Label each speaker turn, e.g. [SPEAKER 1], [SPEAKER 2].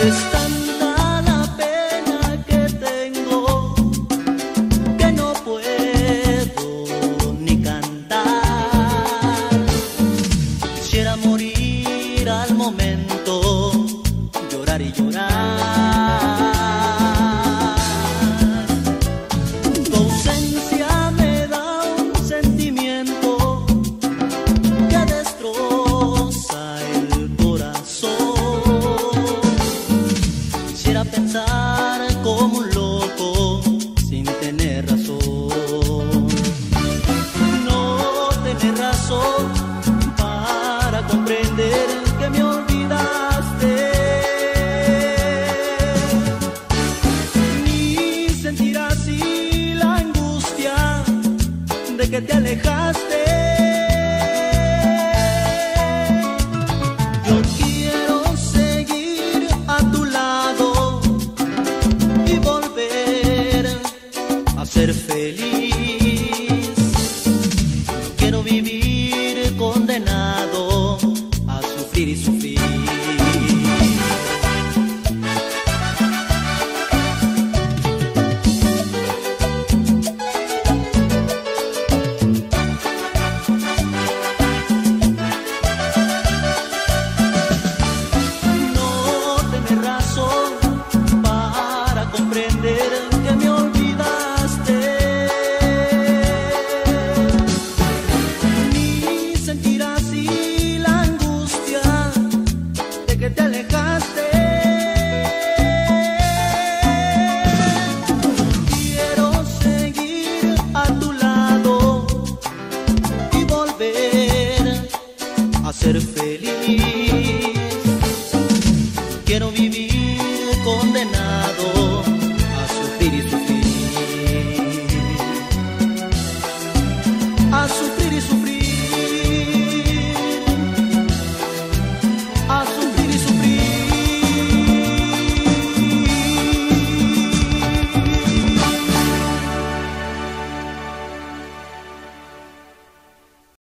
[SPEAKER 1] Es tanta la pena que tengo que no puedo ni cantar. Quisiera morir al momento, llorar y llorar. Tu ausencia me da un sentimiento que destroza el corazón. Quisiera pensar como un loco sin tener razón. No tener razón para comprender que me olvidaste, ni sentir así la angustia de que te alejaste. Yo quiero seguir a tu lado y volver a ser feliz. No quiero vivir condenado a sufrir y sufrir. No tener razón para comprender que me olvidaste, ni sentir así la angustia de que te alejaste. Quiero seguir a tu lado y volver a ser feliz.